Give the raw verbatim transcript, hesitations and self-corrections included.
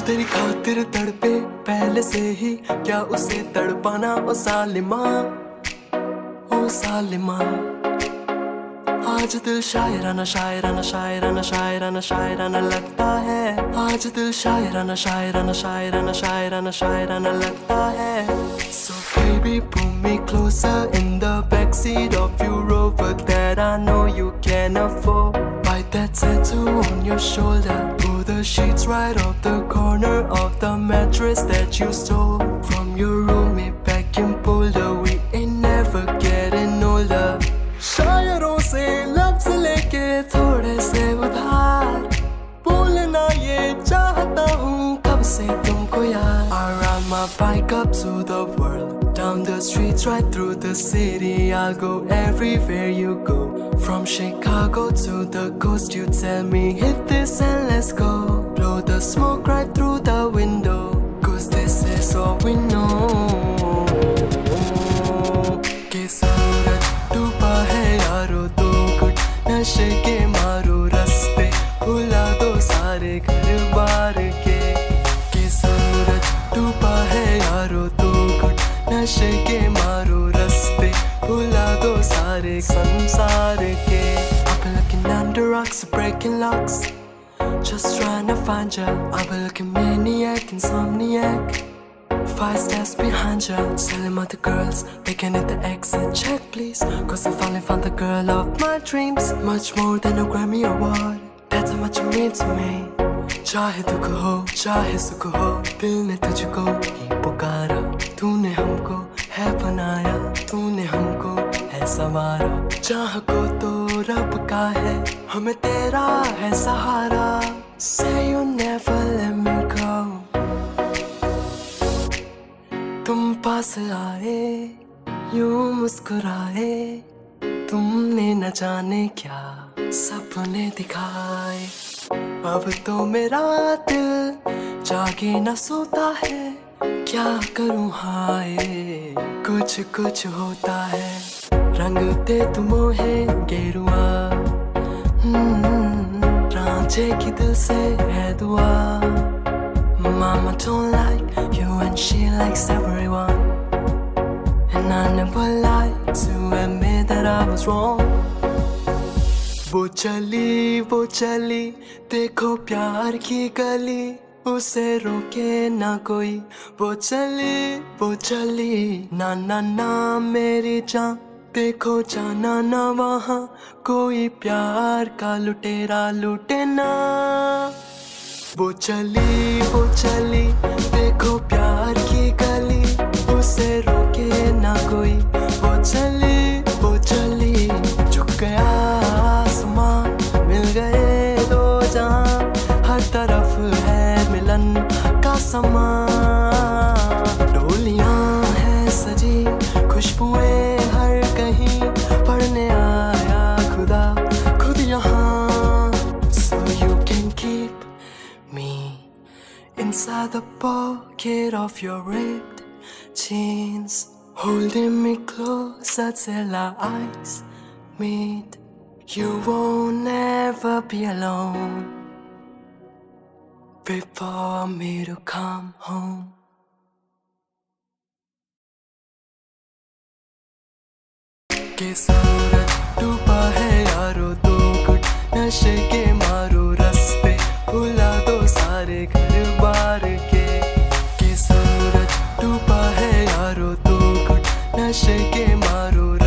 तेरी खातिर तड़पे पहले से ही, क्या उसे तड़पाना ओ सालिमा, ओ सालिमा। आज दिल शायराना शायराना शायराना शायराना शायराना लगता है, आज दिल शायराना शायराना शायराना शायराना शायराना लगता है। So baby pull me closer in the backseat of your Rover that I know you can afford. Bite that tattoo on your shoulder, pull the sheets right off the corner of the mattress that you stole from your roommate back in Boulder. We ain't never getting older. शायरों से लफ्ज लेके थोड़े से उधार, बोलना ये चाहता हूँ कब से तुमको यार। I ride my bike up to the world, down the streets right through the city. I'll go everywhere you go, from Chicago to the coast. You tell me hit this and let's go, blow the smoke right through the window, cause this is all we know. कि सूरज डूबा है यारो, दो घुट नशे के मारो, रास्ते भुला दो सारे घर बार के। कि सूरज डूबा है यारो, दो घुट नशे के मारो, रास्ते भुला दो सारे संसार के। I've been looking under rocks, breaking locks, just trying to find you. I've been looking maniac, insomniac, five steps behind you, telling other girls they can hit the exit. Check please, cause I finally found the girl of my dreams. Much more than a Grammy award, that's how much you mean to me. चाहे दुख हो चाहे सुख हो, दिल ने तुझको ही पुकारा। तूने हमको है बनाया, तूने हमको है संवारा। चाह को तो रब का है, हमें तेरा है सहारा। Say you never let me go, तुम पास आए यूं मुस्कुराए, तुमने न जाने क्या सपने दिखाए। अब तो मेरा दिल जागे न सोता है, क्या करूं हाय कुछ कुछ होता है। रंग दे तुम मोहे गेरुआ, रांझे की दिल से है दुआ। Mama don't like you and she likes everyone, and I never lied to admit that I was wrong. वो चली वो चली देखो प्यार की गली, उसे रोके ना कोई। वो चली वो चली ना ना ना मेरी जान, देखो जाना ना वहाँ कोई प्यार का लुटेरा लुटे ना। वो चली वो चली देखो प्यार की गली, उसे रोके ना कोई। वो चली वो चली झुक गया आसमां, मिल गए दो जहां, हर तरफ है मिलन का समा। डोलियां हैं सजी खुशबुएं हर कहीं, पढ़ने आया खुदा खुद यहाँ। So you can keep me inside the pocket of your ripped jeans, holding me closer till our eyes meet. You won't ever be alone, wait for me to come home. कि सूरज डूबा है यारो, दो घुट नशे के मारो, रास्ते भुला दो सारे घर बार के। कि सूरज डूबा है यारो, दो घुट नशे के मारो।